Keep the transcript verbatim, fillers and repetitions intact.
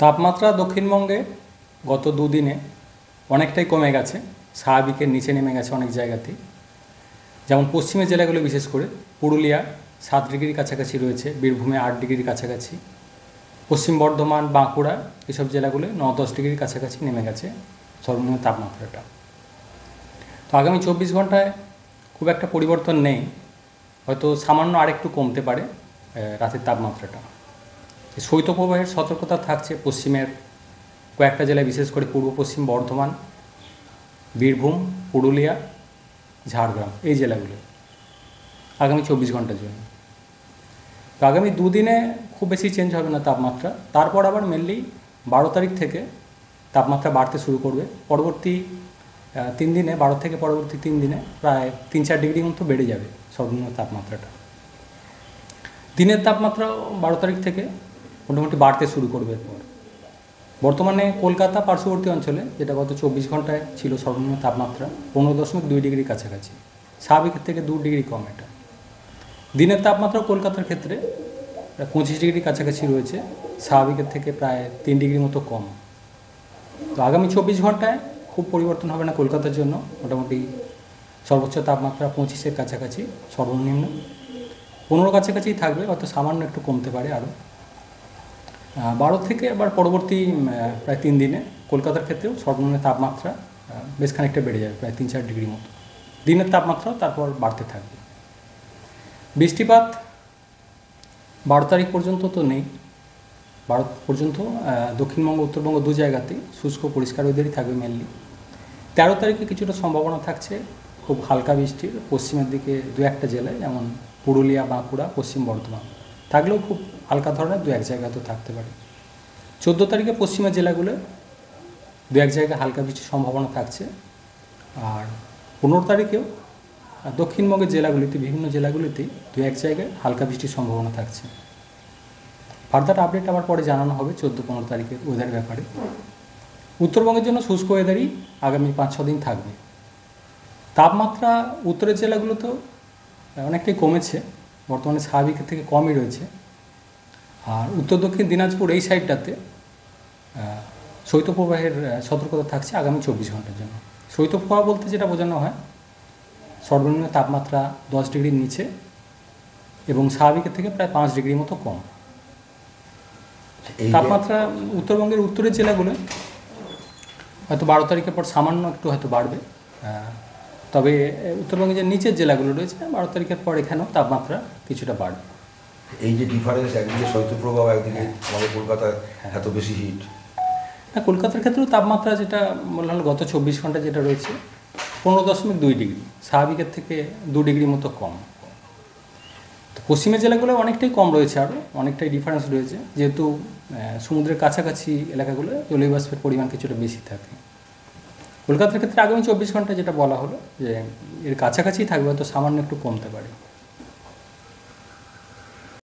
তাপমাত্রা দক্ষিণবঙ্গে গত দুদিনে অনেকটাই কমে গেছে, স্বাভাবিকের নিচে নেমে গেছে অনেক জায়গাতেই। যেমন পশ্চিমের জেলাগুলো বিশেষ করে পুরুলিয়া সাত ডিগ্রির কাছাকাছি রয়েছে, বীরভূমে আট ডিগ্রির কাছাকাছি, পশ্চিম বর্ধমান বাঁকুড়া এসব জেলাগুলো ন দশ ডিগ্রির কাছাকাছি নেমে গেছে সর্বনিম্ন তাপমাত্রাটা। তো আগামী চব্বিশ ঘন্টায় খুব একটা পরিবর্তন নেই, হয়তো সামান্য আরেকটু কমতে পারে রাতের তাপমাত্রাটা। শৈত্যপ্রবাহের সতর্কতা থাকছে পশ্চিমের কয়েকটা জেলায়, বিশেষ করে পূর্ব পশ্চিম বর্ধমান, বীরভূম, পুরুলিয়া, ঝাড়গ্রাম এই জেলাগুলো আগামী চব্বিশ ঘন্টার জন্য। তো আগামী দুদিনে খুব বেশি চেঞ্জ হবে না তাপমাত্রা, তারপর আবার মেনলি বারো তারিখ থেকে তাপমাত্রা বাড়তে শুরু করবে। পরবর্তী তিন দিনে বারো থেকে পরবর্তী তিন দিনে প্রায় তিন চার ডিগ্রি মতো বেড়ে যাবে সর্বনিম্ন তাপমাত্রাটা। দিনের তাপমাত্রা বারো তারিখ থেকে মোটামুটি বাড়তে শুরু করবে। এরপর বর্তমানে কলকাতা পার্শ্ববর্তী অঞ্চলে, যেটা গত চব্বিশ ঘন্টায় ছিল সর্বনিম্ন তাপমাত্রা পনেরো দশমিক দুই ডিগ্রির কাছাকাছি, স্বাভাবিকের থেকে দু ডিগ্রি কম। এটা দিনের তাপমাত্রা কলকাতার ক্ষেত্রে পঁচিশ ডিগ্রির কাছাকাছি রয়েছে, স্বাভাবিকের থেকে প্রায় তিন ডিগ্রি মতো কম। তো আগামী চব্বিশ ঘন্টায় খুব পরিবর্তন হবে না কলকাতার জন্য, মোটামুটি সর্বোচ্চ তাপমাত্রা পঁচিশের কাছাকাছি, সর্বনিম্ন পনেরো কাছাকাছিই থাকবে, হয়তো সামান্য একটু কমতে পারে আরও। বারো থেকে আবার পরবর্তী প্রায় তিন দিনে কলকাতার ক্ষেত্রেও সর্বনিম্ন তাপমাত্রা বেশ খানিকটা বেড়ে যাবে, প্রায় তিন চার ডিগ্রি মতো। দিনের তাপমাত্রাও তারপর বাড়তে থাকবে। বৃষ্টিপাত বারো তারিখ পর্যন্ত তো নেই, বারো পর্যন্ত দক্ষিণবঙ্গ উত্তরবঙ্গ দু জায়গাতেই শুষ্ক পরিষ্কার ওয়েদারই থাকবে মেনলি। তেরো তারিখে কিছুটা সম্ভাবনা থাকছে খুব হালকা বৃষ্টির, পশ্চিমের দিকে দু একটা জেলায়, যেমন পুরুলিয়া, বাঁকুড়া, পশ্চিম বর্ধমান, থাকলেও খুব হালকা ধরনের দু এক জায়গায় তো থাকতে পারে। চোদ্দো তারিখে পশ্চিমের জেলাগুলো দু এক জায়গায় হালকা বৃষ্টির সম্ভাবনা থাকছে। আর পনেরো তারিখেও দক্ষিণবঙ্গের জেলাগুলিতে, বিভিন্ন জেলাগুলিতেই দু এক জায়গায় হালকা বৃষ্টির সম্ভাবনা থাকছে। ফার্দার আপডেট আবার পরে জানানো হবে চোদ্দো পনেরো তারিখের ওয়েদারের ব্যাপারে। উত্তরবঙ্গের জন্য শুষ্ক ওয়েদারই আগামী পাঁচ ছ দিন থাকবে। তাপমাত্রা উত্তরের জেলাগুলোতেও অনেকটাই কমেছে, বর্তমানে স্বাভাবিকের থেকে কমই রয়েছে। আর উত্তর দক্ষিণ দিনাজপুর এই সাইডটাতে শৈত্যপ্রবাহের সতর্কতা থাকছে আগামী চব্বিশ ঘন্টার জন্য। শৈত্যপ্রবাহ বলতে যেটা বোঝানো হয়, সর্বনিম্ন তাপমাত্রা দশ ডিগ্রির নিচে এবং স্বাভাবিকের থেকে প্রায় পাঁচ ডিগ্রি মতো কম। তাপমাত্রা উত্তরবঙ্গের উত্তরের জেলাগুলো হয়তো বারো তারিখের পর সামান্য একটু হয়তো বাড়বে, তবে উত্তরবঙ্গের যে নিচের জেলাগুলো রয়েছে বারো তারিখের পর এখানেও তাপমাত্রা কিছুটা বাড়বে। এই যে ডিফারেন্স, একদিকে শৈত্যপ্রবাহ, একদিকে আমাদের কলকাতায় এত বেশি হিট। হ্যাঁ, কলকাতার ক্ষেত্রেও তাপমাত্রা যেটা বললাম গত চব্বিশ ঘন্টা যেটা রয়েছে পনেরো দশমিক দুই ডিগ্রি, স্বাভাবিকের থেকে দু ডিগ্রি মতো কম। তো পশ্চিমের জেলাগুলো অনেকটাই কম রয়েছে, আরও অনেকটাই ডিফারেন্স রয়েছে, যেহেতু সমুদ্রের কাছাকাছি এলাকাগুলো জলীয় বাষ্পের পরিমাণ কিছুটা বেশি থাকে। কলকাতার ক্ষেত্রে আগামী চব্বিশ ঘন্টা যেটা বলা হলো যে এর কাছাকাছি থাকবে, হয়তো সামান্য একটু কমতে পারে।